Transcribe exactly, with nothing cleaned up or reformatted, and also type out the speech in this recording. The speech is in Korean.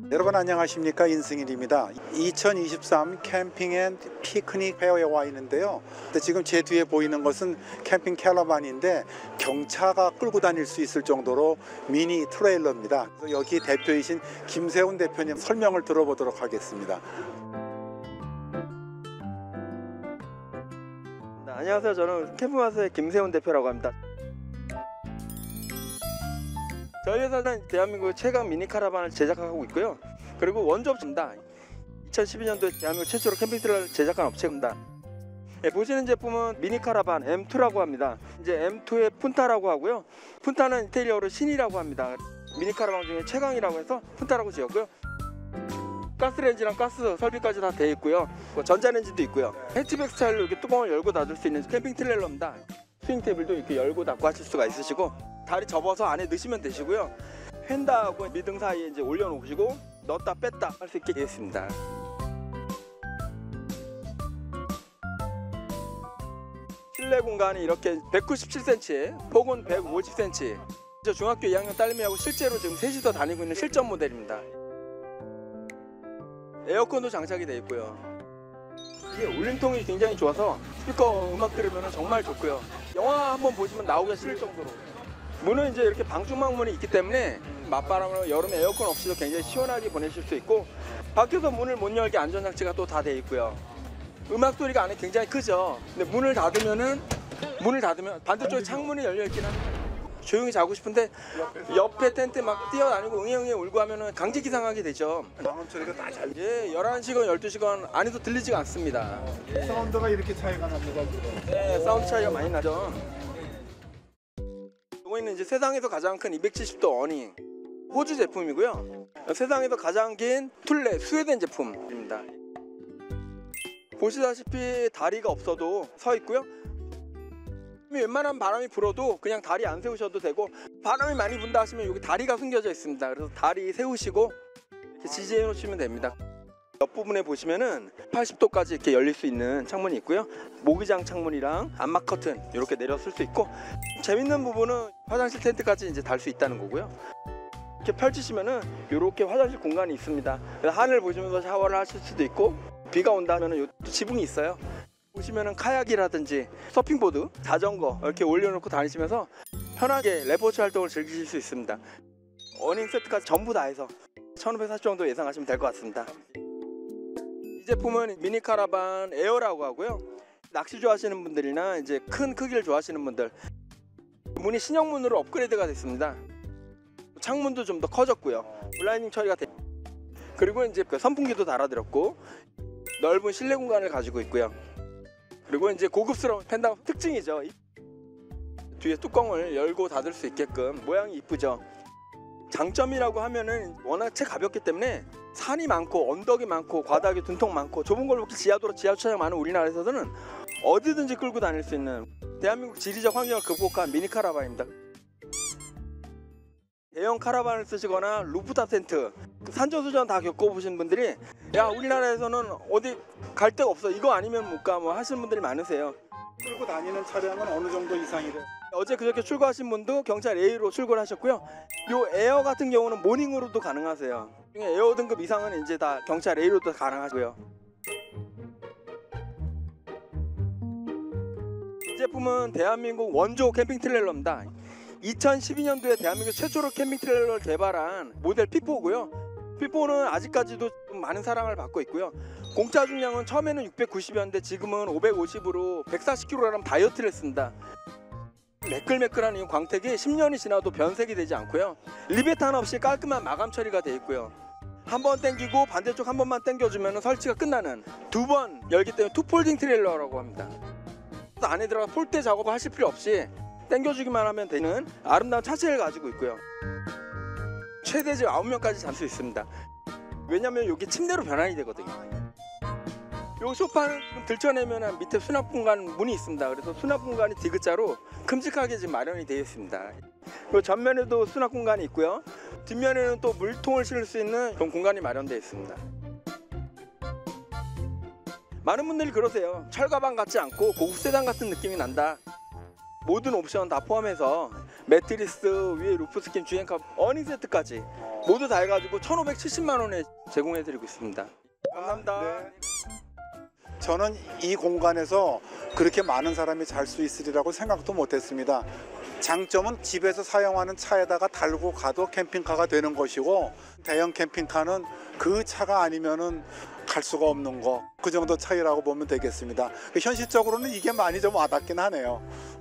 여러분 안녕하십니까, 인승일입니다. 이천이십삼 캠핑 앤 피크닉 페어에 와 있는데요. 근데 지금 제 뒤에 보이는 것은 캠핑 캐러반인데 경차가 끌고 다닐 수 있을 정도로 미니 트레일러입니다. 그래서 여기 대표이신 김세훈 대표님 설명을 들어보도록 하겠습니다. 네, 안녕하세요. 저는 캠프마스의 김세훈 대표라고 합니다. 저희 회사는 대한민국 최강 미니 카라반을 제작하고 있고요. 그리고 원조업체입니다. 이천십이 년도에 대한민국 최초로 캠핑 트레일러를 제작한 업체입니다. 네, 보시는 제품은 미니 카라반 엠 투라고 합니다. 이제 엠 투의 푼타라고 하고요. 푼타는 이태리어로 신이라고 합니다. 미니 카라반 중에 최강이라고 해서 푼타라고 지었고요. 가스레인지랑 가스 설비까지 다 되어 있고요. 전자레인지도 있고요. 해치백 스타일로 이렇게 뚜껑을 열고 닫을 수 있는 캠핑 트레일러입니다. 스윙 테이블도 이렇게 열고 닫고 하실 수가 있으시고, 다리 접어서 안에 넣으시면 되시고요. 휀다하고 미등 사이에 이제 올려놓으시고 넣었다 뺐다 할 수 있게 되어 있습니다. 실내 공간이 이렇게 백구십칠 센티미터, 폭은 백오십 센티미터. 저 중학교 이 학년 딸내미하고 실제로 지금 셋이서 다니고 있는 실전 모델입니다. 에어컨도 장착이 되어 있고요. 이게 울림통이 굉장히 좋아서 스피커 음악 들으면 정말 좋고요. 영화 한번 보시면 나오기가 싫을 정도로. 문은 이제 이렇게 방충망 문이 있기 때문에 맞바람으로 여름에 에어컨 없이도 굉장히 시원하게 보내실 수 있고, 밖에서 문을 못 열게 안전장치가 또 다 되어 있고요. 음악 소리가 안에 굉장히 크죠. 근데 문을 닫으면은 문을 닫으면 반대쪽에 창문이 열려 있긴 합니다. 조용히 자고 싶은데 옆에 텐트 막 뛰어다니고 응애응애 울고 하면은 강제 기상하게 되죠. 방음 처리가 다 잘. 예, 열한 시간 열두 시간 안에도 들리지가 않습니다. 예. 사운드가 이렇게 차이가 납니다. 네, 사운드 차이가 많이 나죠. 이거는 이제 세상에서 가장 큰 이백칠십 도 어닝 호주 제품이고요. 세상에서 가장 긴 툴레 스웨덴 제품입니다. 보시다시피 다리가 없어도 서 있고요. 웬만한 바람이 불어도 그냥 다리 안 세우셔도 되고, 바람이 많이 분다 하시면 여기 다리가 숨겨져 있습니다. 그래서 다리 세우시고 이렇게 지지해 놓으시면 됩니다. 옆부분에 보시면은 팔십 도까지 이렇게 열릴 수 있는 창문이 있고요. 모기장 창문이랑 암막 커튼 이렇게 내려 쓸 수 있고, 재밌는 부분은 화장실 텐트까지 이제 달 수 있다는 거고요. 이렇게 펼치시면은 이렇게 화장실 공간이 있습니다. 하늘 보시면서 샤워를 하실 수도 있고, 비가 온다면은 요 지붕이 있어요. 보시면은 카약이라든지 서핑보드, 자전거 이렇게 올려놓고 다니시면서 편하게 레포츠 활동을 즐기실 수 있습니다. 어닝 세트까지 전부 다 해서 천오백사십 정도 예상하시면 될 것 같습니다. 이 제품은 미니 카라반 에어라고 하고요. 낚시 좋아하시는 분들이나 이제 큰 크기를 좋아하시는 분들, 문이 신형문으로 업그레이드가 됐습니다. 창문도 좀 더 커졌고요. 블라인딩 처리가 돼. 그리고 이제 그 선풍기도 달아드렸고, 넓은 실내 공간을 가지고 있고요. 그리고 이제 고급스러운 펜다 특징이죠. 뒤에 뚜껑을 열고 닫을 수 있게끔 모양이 이쁘죠. 장점이라고 하면은 워낙 채 가볍기 때문에 산이 많고 언덕이 많고 과다하게 둔통 많고 좁은 걸로 지하도로 지하주차장 많은 우리나라에서는 어디든지 끌고 다닐 수 있는 대한민국 지리적 환경을 극복한 미니 카라반입니다. 대형 카라반을 쓰시거나 루프탑 텐트, 산전수전 다 겪어보신 분들이 야, 우리나라에서는 어디 갈 데가 없어, 이거 아니면 못 가, 뭐 하시는 분들이 많으세요. 끌고 다니는 차량은 어느 정도 이상이 돼요? 어제 그저께 출고하신 분도 경찰 A로 출고를 하셨고요. 요 에어 같은 경우는 모닝으로도 가능하세요. 에어 등급 이상은 이제 다 경찰 A로도 가능하고요. 이 제품은 대한민국 원조 캠핑 트레일러입니다. 이천십이 년도에 대한민국 최초로 캠핑 트레일러를 개발한 모델 피포고요. 피포는 아직까지도 좀 많은 사랑을 받고 있고요. 공차 중량은 처음에는 육백구십이었는데 지금은 오백오십으로 백사십 킬로그램 다이어트를 했습니다. 매끌매끌한 이 광택이 십 년이 지나도 변색이 되지 않고요. 리베탄 없이 깔끔한 마감 처리가 되어 있고요. 한 번 당기고 반대쪽 한 번만 당겨주면 설치가 끝나는, 두 번 열기 때문에 투폴딩 트레일러라고 합니다. 안에 들어가 폴대 작업을 하실 필요 없이 당겨주기만 하면 되는 아름다운 차체를 가지고 있고요. 최대 지금 아홉 명까지 잠 수 있습니다. 왜냐면 여기 침대로 변환이 되거든요. 요 소파는 들쳐내면 밑에 수납 공간 문이 있습니다. 그래서 수납 공간이 디귿자로 큼직하게 지금 마련이 되어 있습니다. 그리고 전면에도 수납 공간이 있고요. 뒷면에는 또 물통을 실을 수 있는 그런 공간이 마련되어 있습니다. 많은 분들이 그러세요. 철가방 같지 않고 고급 세단 같은 느낌이 난다. 모든 옵션 다 포함해서 매트리스 위에 루프스킨 주행카 어닝 세트까지 모두 다 해가지고 천오백칠십만 원에 제공해드리고 있습니다. 감사합니다. 네. 저는 이 공간에서 그렇게 많은 사람이 잘 수 있으리라고 생각도 못했습니다. 장점은 집에서 사용하는 차에다가 달고 가도 캠핑카가 되는 것이고, 대형 캠핑카는 그 차가 아니면은 갈 수가 없는 거, 그 정도 차이라고 보면 되겠습니다. 현실적으로는 이게 많이 좀 와닿긴 하네요.